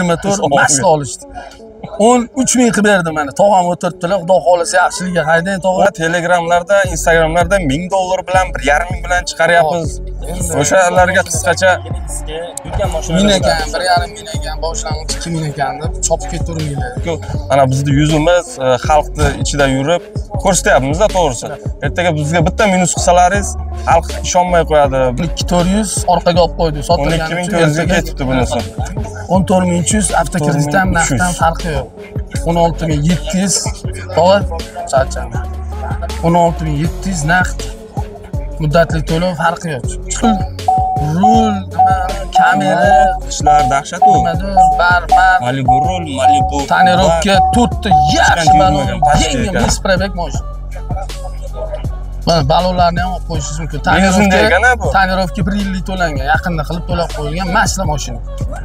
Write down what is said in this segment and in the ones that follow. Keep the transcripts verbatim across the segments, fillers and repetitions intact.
yigirma to'rt mashina olishdi. o'n uch ming qilib berdim mana. Tog'am o'tiribdilar, Xudo xolasa yaxshiligiga haydang tog'a. Telegramlarda, Instagramlarda ming dollar bilan, bir yarim ming bilan chiqaryapmiz. O'shalarga qisqacha yurgan mashina ming ekan, bir yarim ming ekan, boshlang'ich ikki ming ekan deb chopib ketavermanglar. Mana bizning yuzimiz xalqning ichida yurib ko'rsatyapmiz-da, to'g'risi. Ertaga bizga bitta minus qilsalaringiz, xalq ishonmay qo'yadi. ikki ming to'rt yuz orqaga olib qo'ydi, sottirgan. o'n ikki ming to'rt yuzga ketibdi bunisi. o'n to'rt ming uch yuz avtokreditdan naqddan farqi yo'q. o'n olti ming yetti yuz to'g'ri, charcham. o'n olti ming yetti yuz naqd. Muddatli to'lov farqi yo'q. Rul, kamera, ishlar dahshat u. Bar-bar. Malibu rul, Malibu. Tonirovka to'rtta yaxshi balon, yengil nisprabek mashina. Mana balonlarni ham olib qo'yishingiz mumkin. Tonirovka, tonirovka bir yillik to'langan, yaqinda qilib to'lab qo'yilgan mashina mashina.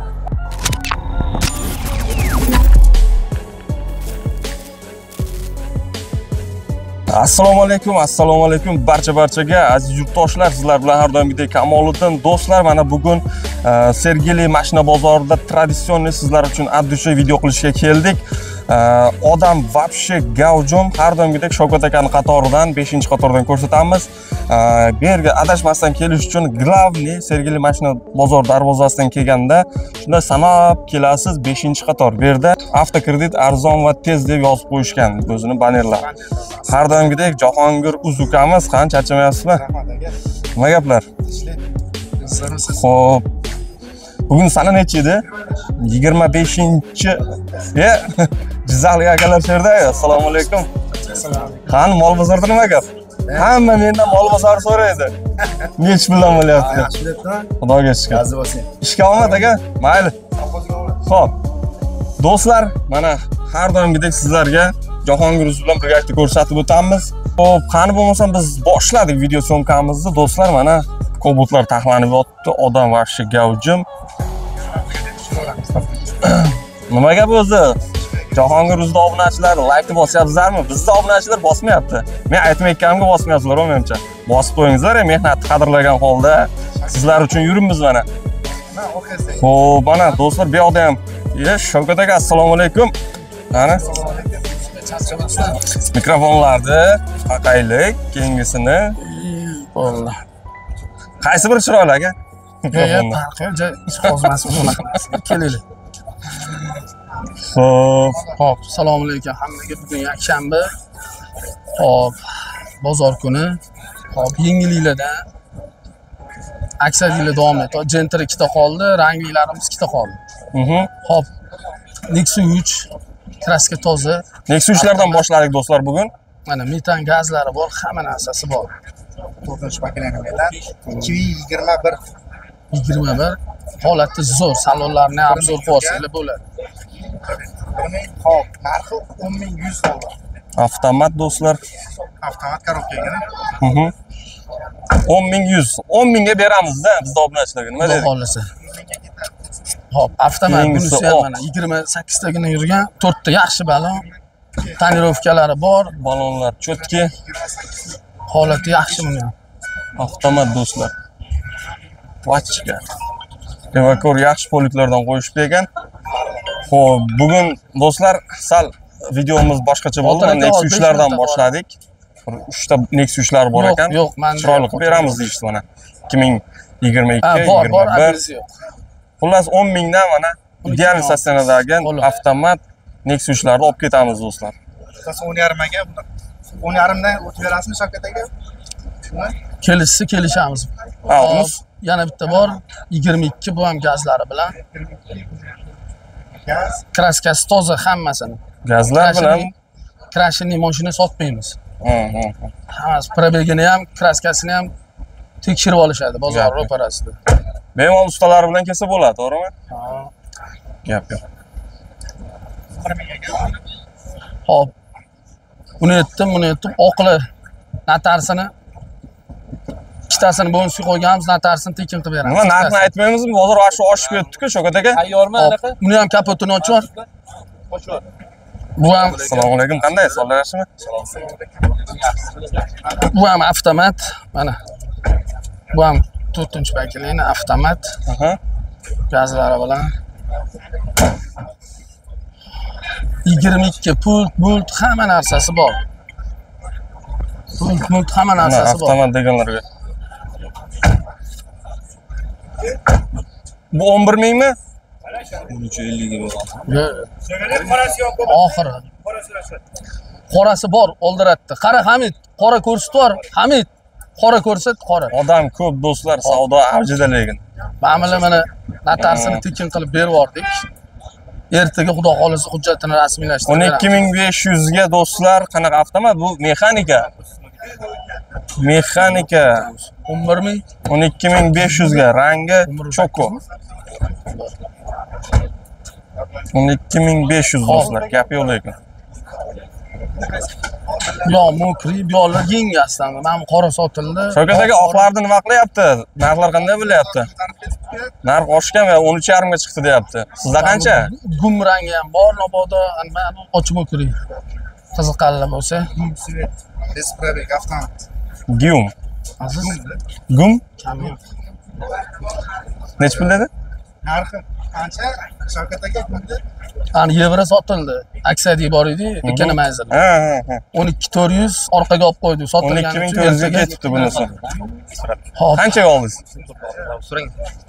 Assalomu alaykum, assalomu alaykum barcha barchaga aziz yurtdoshlar, sizlar bilan har doimgidek Kamoliddin do'stlar. Mana bugun Sergeli mashina bozorida traditsion sizlar uchun addushi video qilishga keldik. Odam vobshe gavjum, har doimgidek Shavkat akani qatoridan beshinchi qatordan ko'rsatamiz. Bu yerga adashmasdan kelish uchun glavniy Sergeli mashina bozor darvozasidan kelganda shunda sanab kelasiz beshinchi qator. Bu yerda avtokredit arzon va tez deb yozib qo'yishgan o'zini banerlar. Har doimgidek Jahongir Uzukamiz, qani charchamayapsizmi? Nima gaplar? Xo'p. Bugun sana necha edi? yigirma beshinchi Ya, Jizzaxlik akalar sherda. Assalomu alaykum. Qani mol bozorda nima gap? Hamma mendan mol bozor so'raydi. Nech bilan bo'lyapti? Xudoga shukr. Ishga omad aka. Mayli. Xo'p. Do'stlar, mana har doimgidek sizlarga Jahongir Uz bilan birgalikda ko'rsatib o'tamiz. Xo'p, qani bo'lmasam biz boshladik video syomkamizni. Do'stlar, mana kobotlar taxlanib yotdi. Odam vahshiy gavjum. Nima gap o'zi? Jahongir Uzda obunachilar like bosyapsizlarmi? Bizda obunachilar bosmayapti. Men aytmayotganimga bosmayapsizlar, menimcha. Bosib qo'yingizlar, mehnatni qadrlagan holda sizlar uchun yuribmiz mana. Xo'p, mana do'stlar, bu yoqda ham Shavkat aka, assalomu alaykum. Qani? Mikrofonlarni qaqaylik, keyingisini. Bo'ldi. Qaysi bir chiroyli aka? Mikrofonni. Hech qozmas bunaqa. Kelaylik. Xo'p, Xo'p, assalomu alaykum hammaga. Bugun yakshanba. Xo'p, bozor kuni. Xo'p, yengilliklardan aksariylar davom etadi. Gentra ikkita qoldi, ranglarimiz ikkita qoldi. Mhm. Xo'p, Nexus uch kraska toza. Nexus uchlardan boshladik do'stlar bugun. Mana metan gazlari bor, hamma narsasi bor. to'rtinchi makinaga metan ikki ming yigirma bir yigirma bir holati zo'r, salonlarni obzor qilsanglar bo'ladi. Xo'p, narxi o'n ming yuz dollar. Avtomat do'stlar. Avtomat korobkaga. Mhm. o'n ming yuz. o'n mingga beramiz-da bizda obunachilarga. Nima deydi? Xudo xolasa. Xo'p, avtomat bunisi ham mana yigirma sakkiz tagina yurgan, to'rtta yaxshi balon. Tonirovkalari bor, Balonlar cho'tki. holati yaxshi buni. Avtomat do'stlar. Vachka. Evakor yaxshi poliklardan qo'yishib bergan. Xo'p, bugun do'stlar sal videomiz boshqacha bo'ldi. Nexus uchlardan boshladik. uchta Nexus uchlar bor ekan. Yo'q, men chiroyli qilib beramiz deyishdi mana. ikki ming yigirma ikki, bor, bor, yigirma bir. yo'q. Xullas o'n mingdan mana ideal statsionardagi avtomat Nexus uchlarni olib ketamiz do'stlar. Bittasi o'n yarim ga, o'n yarim dan o'tib berasizmi Shavkat aka? Kelishsa kelishamiz. Ha, uni yana bitta bor, yigirma ikki bu ham gazlari bilan. Gaz, Kraskasi toza hammasini. gazlar bilan Krashinning mashina sotmaymiz. Mhm. Hammasi probegini ham, kraskasini ham tekshirib olishadi bozor ro'parasida. Bemalol ustalari bilan kelsa bo'ladi, to'g'rimi? Ha. Gap yo'q. Hop. Buni aytdim, buni aytdim. Oqli natarsini ikkitasini bo'nsiga qo'yganmiz, natarsini tekin qilib beramiz. Nima narxni aytmaymizmi? Bozor vaqti oshib ketdi-ku, Shavkat aka. Tayyormi anaqa? Buni ham kapotini ochib. Ochib. Bu ham Assalomu alaykum, qanday? Sonlar yaxshimi? Bu ham avtomat, mana. Bu ham to'rtinchi vakilini avtomat. Aha. Gazlari bilan. yigirma ikki pult, pult hamma narsasi bor. Pult, pult hamma narsasi bor. Avtomat deganlarga. Bu o'n bir mingmi? o'n uch ellik bo'lgan. Yo'q. Oxiri. Qorasi bor, oldiratdi. Qara Hamid, qora ko'rsat bor. Hamid, qora ko'rsat, qora. Odam ko'p do'stlar, savdo avjida lekin. Mana mana natarsini tekin qilib berib yubordik. Ertaga xudo xolisa hujjatini rasmiylashtirib o'n ikki ming besh yuz ga do'stlar, qanaqa avtomat bu? Mexanika. Mexanika. o'n bir ming, o'n ikki ming besh yuz ga rangi choko. o'n ikki ming besh yuz do'stlar, gap yo'q lekin. Yo, mokri, yo'lar yengasdan. Mana qora sotildi. Shavkat aka, oqlarni nima qilyapti? Narxlar qanday bo'lyapti? Narx oshgan va o'n uch yarim ga chiqdi deyapti. Sizda qancha? Gum rangi ham bor, mabodo, mana ochib mokri. Qiziqarli bo'lsa. Desprabek avtomat. Gyum. Aziz, Gum? kam yo'q. Nech pul dedi? Narxi qancha? Shavkat aka aytmadi. Ani yevro sotildi. Aksiyada bor edi, ikkini manzil. Ha, ha, ha. o'n ikki ming to'rt yuz orqaga olib qo'ydi. o'n Sotilgan ikki ming to'rt yuz ga ketibdi bunisi. Hop. Qanchaga oldingiz? So'rang.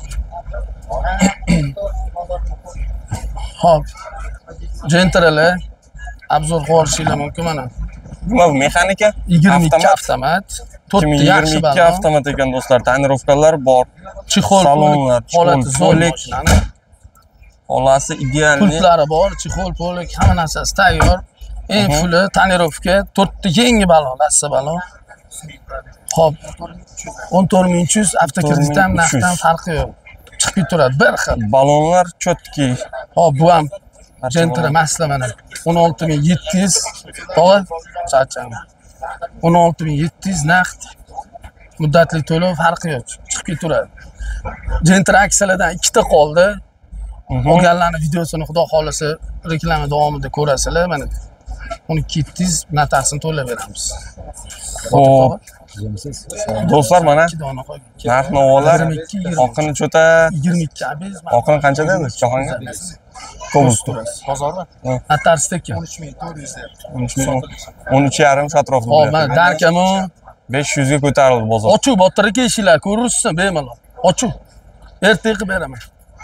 Hop. Gentrali obzor qilishinglar mumkin mana. Nima bu mexanika? yigirma ikki avtomat. to'rtta yaxshi yigirma ikki balon. avtomat ekan do'stlar, tonirovkalar bor. Chixol Salonlar, holati chixol, zo'r polik. mashinani. Xolasi idealniy. Pultlari bor, chixol, polik, hamma narsasi tayyor. Eng fuli tonirovka, to'rtta yangi balon, lassa balon. Hop. o'n to'rt ming uch yuz avtokreditdan narxdan farqi yo'q. Chiqib turadi bir xil. Balonlar chotki. Hop, bu ham Gentra masla mana. o'n olti ming yetti yuz to'g'ri? Charchang. o'n olti ming yetti yuz naqd. Muddatli to'lov farqi yo'q. Chiqib ketaveradi. Gentra aksiyalardan ikkita qoldi. Olganlarning videosini xudo xolisa reklama davomida ko'rasizlar. Mana o'n ikki ming yetti yuz natasini to'lab beramiz. Xo'p. Do'stlar mana ikki dona qo'ygan. narx-navolar oqini cho'ta. yigirma ikki abiz. Oqini qancha dedi? Jahonga? Kobust. Bozorda. Natarsi ekan. o'n uch ming to'rt yuz deyapti. o'n uch yarim atrofida Hop, bo'lyapti. mana darkami besh yuz ga ko'tarildi bozor. ochuv botirga kelishinglar, ko'rursiz bemalol. Ochuv. Ertaga qilib beraman.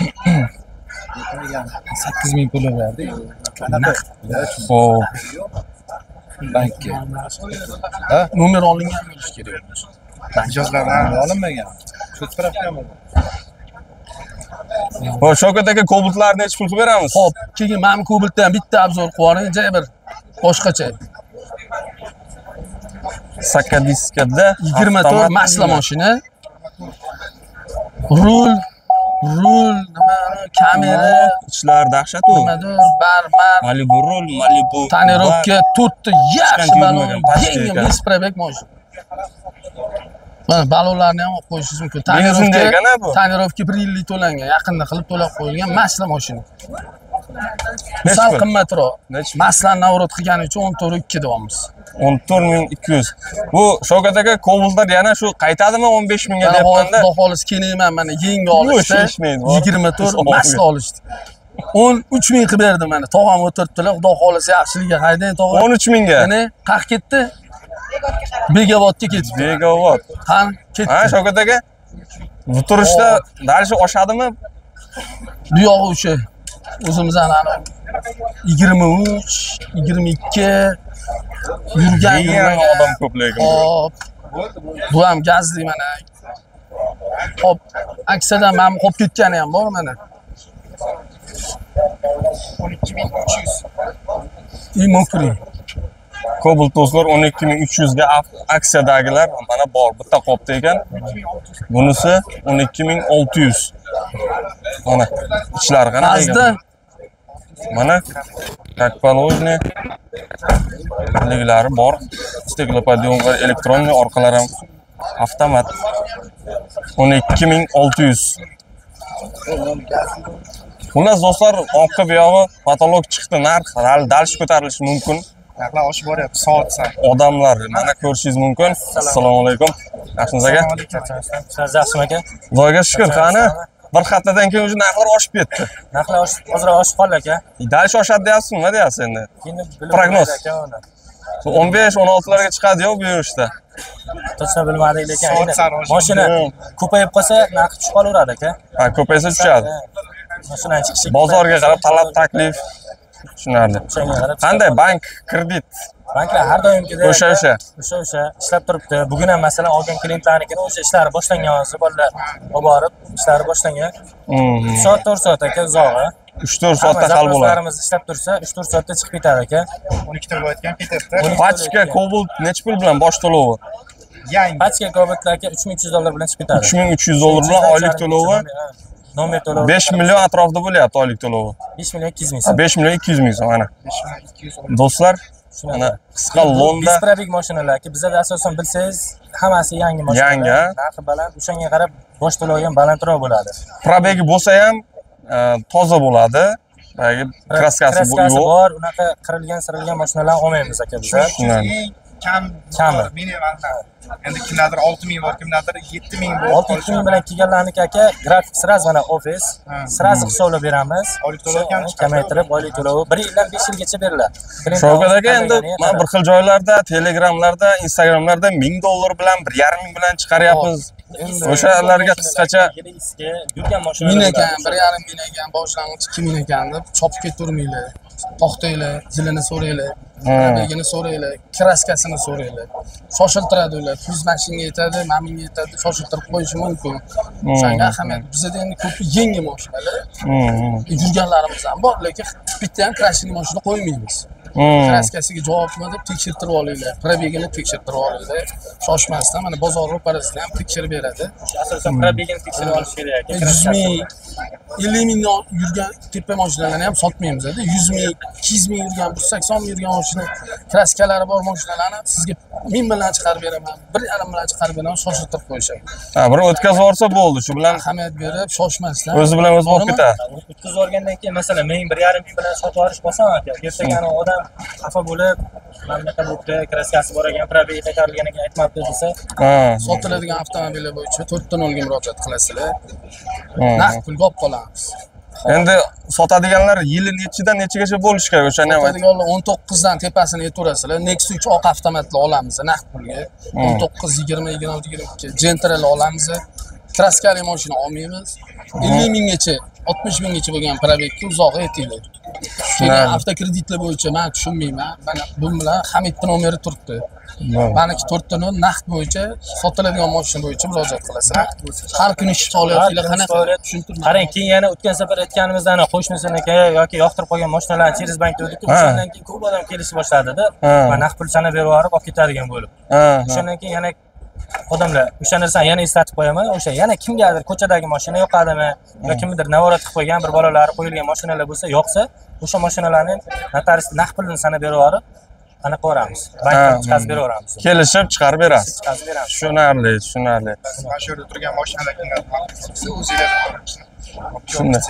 sakkiz ming puli berdi. Xo'p. Bankka. Nomer olingan bo'lishi kerak. Mijozlardan Olinmagan. Shu tarafgami? Xo'p, Shavkat aka, kobaltlarni necha pul qilib beramiz? Xo'p, keyin mana kobaltdan bitta obzor qilib yuboring, jay bir boshqacha. Sakadiskada yigirma to'rt masla mashina. Rul, rul, nima, kamera, ichlar dahshat u. nimadir, bar-bar, Malibu rul, Malibu. tonirovka, to'rtta yaxshi Chiqqan balon, tuyulmagan, pastga yangi ekan. Desprabek mashina. Mana balonlarni ham olib qo'yishingiz mumkin. Benzinda ekan-a bu? Tonirovka bir yillik to'langan, yaqinda qilib to'lab qo'yilgan masla mashina. Nechi Sal pul? qimmatroq. Nechi? Maslan navrot qilgani uchun o'n to'rt ikki deyapmiz. o'n to'rt ming ikki yuz. Bu Shavkat aka, kobaltlar yana shu qaytadimi o'n besh ming ga Mana deyapmanda? Xudo xolis kelmayman, mana yangi olishdi. ishmaydi, bor. yigirma to'rt masla olishdi. o'n uch ming qilib berdim mana. Tog'am o'tiribdilar, Xudo xolis yaxshiligiga haydang tog'am. o'n uch ming ga. Mana qaq ketdi. Begavodga ketibdi. Begavot. Qan ketdi. Ha, Shavkat aka? Bu turishda dalishi oshadimi? Bu yog'i o'sha o'zimizdan ana yigirma uch, yigirma ikki yurgan Yana yurmagan odam ko'p lekin. Hop. Bu ham gazli mana. Hop, aksiyadan mana qolib ketgani ham bor mana. o'n ikki ming uch yuz. Imokri. Cobalt do'stlar o'n ikki ming uch yuz ga aksiyadagilar mana bor, bitta qopda ekan. Bunisi o'n ikki ming olti yuz. Mana ichlari qanaqa Mazda ekan? Mana как положено. Liglari bor. Steklopodion va elektronli orqalar ham avtomat. o'n ikki ming olti yuz. Xullas do'stlar, orqa buyog'i patolog chiqdi, narx hali dalish ko'tarilishi mumkin. Narxlar oshib boryapti soat sayin. Odamlar mana ko'rishingiz mumkin. Assalomu alaykum. Yaxshimisiz aka? Siz yaxshimi aka? Xudoga shukr, qani? bir haftadan keyin уже narxlar oshib ketdi. Narxlar oshib, hozir oshib qoldi aka. Dalish oshadi deyapsizmi, nima deyapsiz endi? Keyin bilib Prognoz. aka uni. o'n besh o'n olti larga chiqadi-yu bu yurishda. To'g'ri bilmadik lekin Soat sari oshib. mashina ko'payib qolsa narxi tushib qolaveradi aka. Ha, ko'paysa tushadi. Mashinaning chiqishi Bozorga qarab talab, taklif tushunarli. Shunga qarab. Qanday bank, kredit? Banklar har doimgidek O'sha o'sha. o'sha o'sha ishlab turibdi. Bugun ham masalan olgan klientlarnikini o'sha ishlari boshlangan hozir bolalar olib borib ishlari boshlangan. uch soat to'rt soat aka uzog'i. uch to'rt soatda hal bo'ladi. Zaposlarimiz ishlab tursa uch to'rt soatda chiqib ketadi aka. o'n ikki ta bo'layotgan ketadi. Pachka, Cobalt necha pul bilan bosh to'lovi? Yangi. Pachka Cobaltlar aka uch ming uch yuz dollar bilan chiqib ketadi. uch ming uch yuz dollar bilan oylik to'lovi nomer to'lovi besh million atrofida bo'lyapti oylik to'lovi. besh million ikki yuz ming so'm. besh million ikki yuz ming so'm mana. besh ming ikki yuz o'n. Do'stlar, mana qisqa londa Bisprabik mashinalar aka bizda asosan bilsangiz hammasi yangi mashinalar. Yangi, ha? Narxi baland, o'shanga qarab bosh to'lovi ham balandroq bo'ladi. probegi bo'lsa ham e, toza bo'ladi. Boyagi kraskasi yo'q. bor, unaqa qirilgan, sirilgan mashinalarni olmaymiz aka biz. Eng kam Kami. minimalda. Endi kimlardir olti ming bor, kimlardir yetti ming bor. olti ming bilan kelganlarniki aka grafik sraz mana ofis sraz hisoblab beramiz. Oylik to'lovi kam chiqadi. Kamaytirib oylik to'lovi bir yildan besh yilgacha beriladi. Shavkat aka endi men bir xil joylarda, Telegramlarda, Instagramlarda ming dollar bilan bir yarim ming bilan chiqaryapmiz. O'shalarga qisqacha yurgan mashinalar ming ekan, bir yarim ming ekan, boshlang'ich ikki ming ekan deb chopib ketavermanglar. To'xtanglar, zilini so'ranglar, probegini so'ranglar, kraskasini so'ranglar. Shoshiltiradi ular. yuz mashinaga yetadi, mana bunga yetadi, shoshiltirib qo'yishi mumkin. O'shanga ahamiyat. Bizda endi ko'p yangi mashinalar. Yurganlarimiz ham bor, lekin bitta ham krashli mashina qo'ymaymiz. Kraskasiga javobmi deb tekshirtirib olinglar, probegini tekshirtirib olinglar. Shoshmasdan mana bozor ro'parasida ham tekshirib beradi. asosan probegini tekshirib olish kerak aka. yuz ming, ellik ming yurgan tepa mashinalarni ham sotmaymiz. yuz ming, ikki yuz ming yurgan, bir yuz sakson ming yurgan mashina, kraskalari bor mashinalarni sizga ming bilan chiqarib beraman, bir yarim bilan chiqarib beraman, shoshiltirib qo'yishadi. ha, bir o'tkazib yuborsa bo'ldi. Shu bilan Ahamiyat berib, shoshmasdan. o'zi bilan o'zi bo'lib ketadi. O'tkazib olgandan keyin masalan ming bir yarim ming bilan sotib olish bo'lsa aka, ertaga odam xafa bo'lib, mana bunaqa bo'pti, kraskasi bor ekan, probegi qaytarilgan ekan aytmabdi desa, Ha. Sotiladigan avtomobillar bo'yicha to'rt ta nolga murojaat qilasizlar. Naqd pulga olib qolamiz. Endi sotadiganlar yili nechidan nechigacha bo'lishi kerak o'shani ham ayting. Sotadiganlar o'n to'qqizdan tepasini aytaverasizlar. Nexus uch oq avtomatli olamiz naqd pulga. o'n to'qqiz, yigirma, yigirma olti, yigirma ikki Gentra'li olamiz. Kraskali mashina olmaymiz. ellik minggacha, oltmish minggacha bo'lgan probegga uzog'i aytinglar. Keyin avtokreditlar bo'yicha men tushunmayman. Mana bu bilan Hamidning nomeri turibdi. Maniki to'rt ta nol naqd bo'yicha sotiladigan mashina bo'yicha murojaat qilasizlar. Har kuni ish faoliyatinglar qanaqa tushuntirmang. qarang, keyin yana o'tgan safar aytganimizdan qo'shnisiniki yoki yoqtirib qo'ygan mashinalarni Cheris bankda o'tdik, o'shandan keyin ko'p odam kelishib boshladi-da. Va naqd pul sanab berib yuborib olib ketadigan bo'lib. O'shandan keyin yana odamlar o'sha narsani yana eslatib qo'yaman. O'sha yana kimgadir ko'chadagi mashina yoqadimi yoki kimdir navorat qilib qo'ygan bir bolalari qo'yilgan mashinalar bo'lsa, yoqsa, o'sha mashinalarni notarius naqd pulini sanab berib yuborib anaqa ko'ramiz. Bankdan chiqarib beraveramiz. Kelishib chiqarib berasiz. Chiqarib beramiz. Tushunarli, tushunarli. Mana shu yerda turgan mashinalarga o'zinglar Shunday.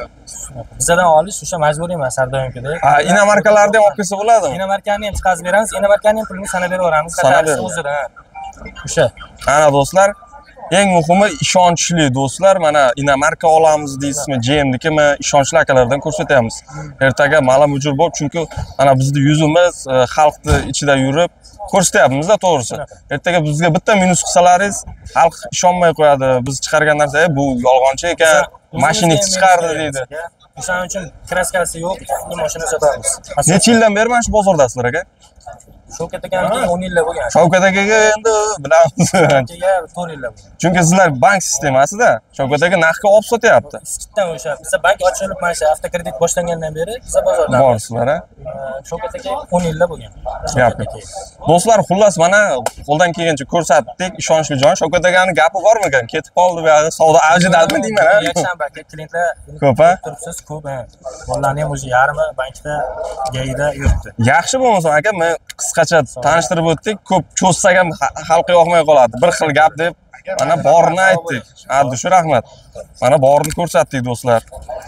Bizdan olish o'sha majburiy emas, har doimgidek. Ha, inomarkalarni ham olib kelsa bo'ladimi? Inomarkani ham chiqarib beramiz, inomarkani ham pulini sanab beraveramiz. Sanab beramiz. O'zidan. O'sha. Ana do'stlar, eng muhimi ishonchli do'stlar. Mana inomarka olamiz deysizmi, G M nikimi ishonchli akalardan ko'rsatamiz. Ertaga ma'lum uchur bo'lib, chunki mana bizning yuzimiz xalqning ichida yurib ko'rsatyapmiz-da, to'g'risi. Ertaga bizga bitta minus qilsalaringiz, xalq ishonmay qo'yadi. Biz chiqargan narsa bu yolg'onchi ekan, mashinist chiqardi deydi. O'shaning uchun kraskasi yo'q, yangi mashina sotamiz. Necha yildan beri mana shu bozordasizlar aka? Shavkat akamga o'n yillar bo'lgan. Shavkat akaga endi bilamiz. Akaga to'rt yillar bo'lgan. Chunki sizlar bank sistemasida Shavkat aka narxga olib sotyapti. Iskitdan o'sha biz bank ochilib mana shu avtokredit boshlangandan beri biz bozorda borsizlar, ha? Shavkat aka o'n yillar bo'lgan. Gapi. Do'stlar, xullas mana qo'ldan kelgancha ko'rsatdik, ishonchli joy. Shavkat akaning gapi bormikan? Ketib qoldi bu yoqda savdo avjidami deyman, ha? Yakshanba aka klientlar ko'p, ha? Turibsiz, ko'p, ha. Bolalarning ham o'zi yarmi bankda, gayida yuribdi. Yaxshi bo'lmasa aka, men qisqacha tanishtirib o'tdik. Ko'p cho'zsak ham xalqqa yoqmay qoladi. Bir xil gap deb mana borini aytdik. Abdushu rahmat. Mana borini ko'rsatdik do'stlar.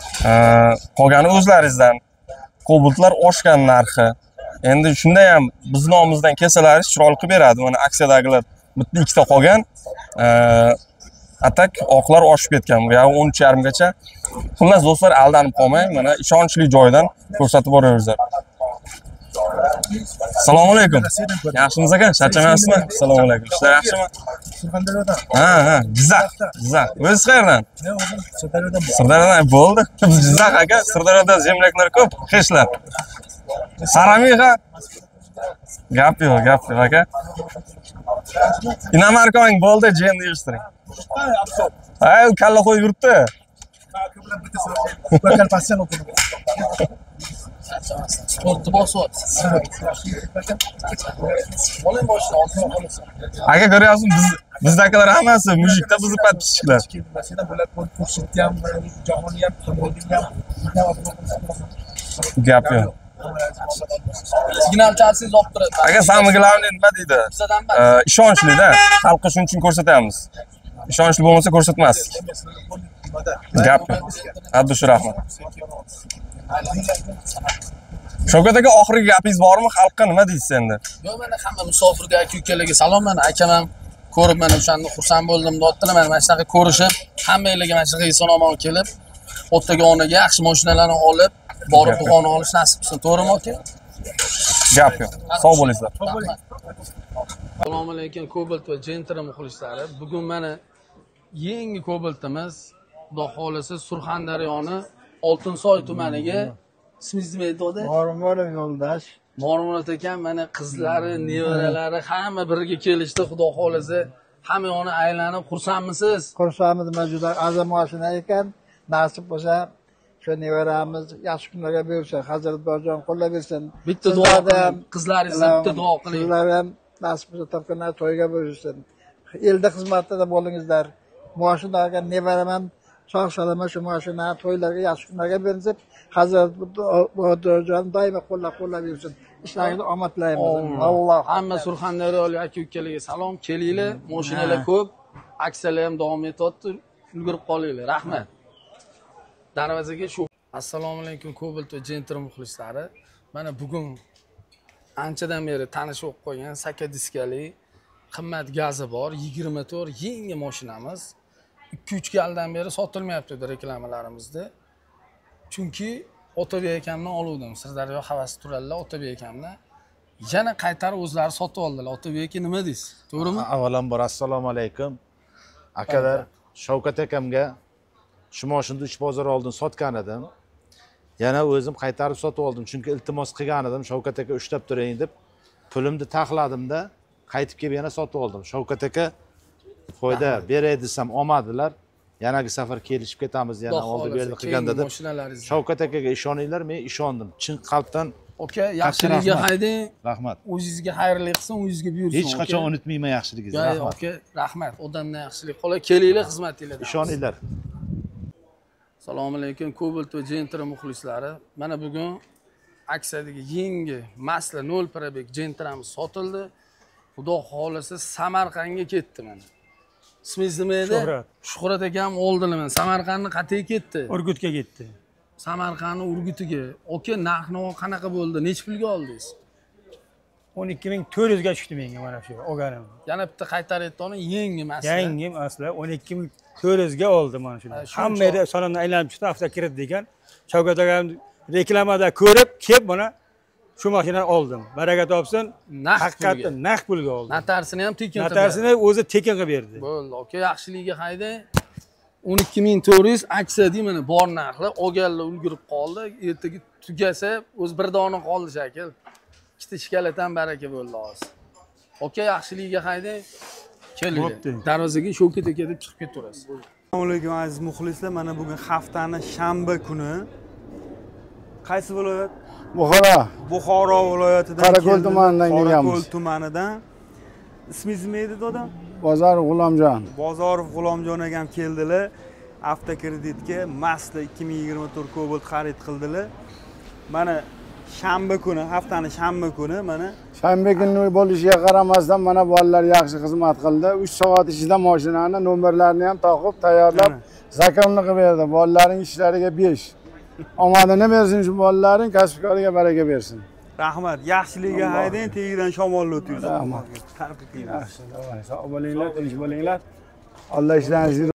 Qolgani o'zlaringizdan. Cobaltlar oshgan narxi. Endi shunda ham biz nomimizdan kelsalaringiz chiroyli qilib beradi. Mana aksiyadagilar bitta ikkita qolgan. atak oqlar oshib ketgan. Bu ham o'n uch yarim gacha. Xullas do'stlar, aldanib qolmang. Mana ishonchli joydan ko'rsatib boraveringlar. Assalomu alaykum. Yaxshimisiz aka? Charchamaysizmi? Assalomu alaykum. Ishlar yaxshimi? Surxondaryodan. Ha, ha, Jizzax. Jizzax. O'zingiz qayerdan? Men o'zim Sirdaryodan. Sirdaryodan bo'ldi. Biz Jizzax aka, Sirdaryoda zemlaklar ko'p, xeshlar. Saramixa. Gap yo'q, gap yo'q aka. Inamarkang bo'ldi, jen yig'ishtiring. Ay, kalla qo'yib yuribdi. Bakal pasyan o'qidi. Sportni bosyapsiz. Bo'ling boshida oltin olasan. Aka ko'ryapsizmi, biz bizdagilar hammasi mujikda bizni подписчиклар. Masina bular ko'rsatdi ham, jahonni ham, futbolni ham. Gap yo'q. Signal chalsangiz olib turadi. Aka, samый главный nima deydi? Ishonchli-da. Xalqqa shuning uchun ko'rsatamiz. Ishonchli bo'lmasa ko'rsatmasdik. Gap yo'q. Abdush rahmat. Shavkat aka, oxirgi gapingiz bormi? Xalqqa nima deysiz endi? Yo'q, mana hamma musofirga, aka-ukalarga salom. Mana akam ham ko'rib, mana o'shanda xursand bo'ldim deyaptilar. Mana mana shunaqa ko'rishib, hammanglarga mana shunaqa eson-omon kelib, o'rtaga onaga yaxshi mashinalarni olib, borib duxoni olish nasib qilsin. To'g'rimi aka? Gap yo'q. Sog' bo'linglar. Assalomu alaykum Cobalt va Gentra muxlislari. Bugun mana yangi Cobaltimiz, xudo xolasa Surxondaryoni Oltinsoy tumaniga ismingiz nima edi? Mormonov yo'ldosh. Mormonov ekan, mana qizlari, nevaralari hamma birga kelishdi, xudo xolasa hamma yoni aylanib, xursandmisiz? Xursandmiz, juda azam mashina ekan. Nasib bo'lsa, shu nevaramiz yaxshi kunlarga bersin, Hazrat Borjon qo'llab bersin. Bitta duo qiling, qizlaringiz bitta duo qiling. Sizlar ham nasib bo'lsa topganlar to'yga bo'lsin. Elda xizmatda bo'lingizlar. Mashinaga nevaram ham sog' salomat shu mashina to'ylarga yaxshi kunlarga bersin. Hazrat Borjon doimo qo'llab-qo'llab bersin. Ishlaringizni omad tilaymiz. Alloh hamma surxondaryolik aka-ukalarga salom, kelinglar. Mashinalar ko'p, aksiyalar ham davom etyapti. Ulgurib qolinglar. Rahmat. Darvozaga shu. Assalomu alaykum Cobalt va Gentra muxlislari. Mana bugun anchadan beri tanishib qo'ygan saka diskali qimmat gazi bor yigirma to'rt yangi mashinamiz ikki uch yildan beri sotilmayapti reklamalarimizda. Chunki Otabek akamdan oluvdim. Sirdaryo havasi turadilar Otabek akamdan. Yana qaytarib o'zlari sotib oldilar. Otabek aka nima deysiz? To'g'rimi? Avvalambor assalomu alaykum. Akalar, Shavkat akamga shu mashinani uch bozor oldin sotgan edim. Yana o'zim qaytarib sotib oldim, chunki iltimos qilgan edim, Shavkat aka ushlab turing deb. Pulimni taxladimda, qaytib kelib yana sotib oldim. Shavkat aka foyda beray desam olmadilar. Yanagi safar kelishib ketamiz, yana oldi berdi qilgan dedi. Shavkat akaga ishoninglar, men ishondim. Chin qalbdan aka, yaxshiligiga hayding. Rahmat. O'zingizga xayrli qilsin, o'zingizga buyursin. Hech qachon unutmayman yaxshiligingizni. Rahmat. Aka, rahmat. Odamdan yaxshilik qo'la, kelinglar, xizmatingizda. Ishoninglar. Assalomu alaykum Cobalt va Gentra muxlislari. Mana bugun aksiyadagi yangi Masla nol probeg Gentramiz sotildi. Xudo xolasa Samarqandga ketdi mana. Ismingiz nima edi? Shuhrat. Shuhrat akam oldilar mana. Samarqandni qat'iy ketdi. Urgutga ketdi. Samarqandning Urgutiga. Aka, narx-navo qanaqa bo'ldi? Necha pulga oldingiz? o'n ikki ming to'rt yuz ga tushdi menga mana shu olganim. Yana bitta qaytarib aytdim, yangi Masla. Yangi Masla o'n ikki ming to'rt yuz ga oldi mana shuni. Hamma yerda salondan aylanib chiqdi, hafta kirdi degan. Shavkat akam reklamada ko'rib, kelib mana shu mashinani oldim. Baraka topsin. Haqiqatdan naq pulga oldim. Natarsini ham tekin qildi. Natarsini o'zi tekin qilib berdi. Bo'ldi. Aka, yaxshiligiga haydang. o'n ikki ming to'rt yuz aksiya deyman, bor narxlar olganlar ulgurib qoldi. Ertaga tugasa, o'z bir dona qoldi shakil. Ikkita shkalatan baraka bo'ldi hozir. Aka, yaxshiligiga haydang. Keling. Darvozaga Shavkat aka deb chiqib ketaverasiz. Assalomu alaykum aziz muxlislar. Mana bugun haftani shanba kuni qaysi viloyat? Buxoro. Buxoro viloyatidan Qorako'l tumanidan kelganmiz. Qorako'l tumanidan. Ismingiz nima edi dodam? Bozorov G'ulomjon. Bozorov G'ulomjon ham keldilar. Avto kreditga Mazda ikki ming yigirma to'rt Cobalt xarid qildilar. Mana shanba kuni, haftani shanba kuni mana Shanba kuni bo'lishiga qaramasdan mana bolalar yaxshi xizmat qildi. uch soat ichida mashinani nomerlarini ham taqib tayyorlab zakamni qilib berdi. Bolalarning ishlariga besh. Omadini bersin shu bolalaring, kasb-koriga baraka bersin. Rahmat. Yaxshiligiga haydang, tegidan shamolni o'taysiz. Rahmat. Sog' bo'linglar, tinch bo'linglar. Alloh ishlaringizni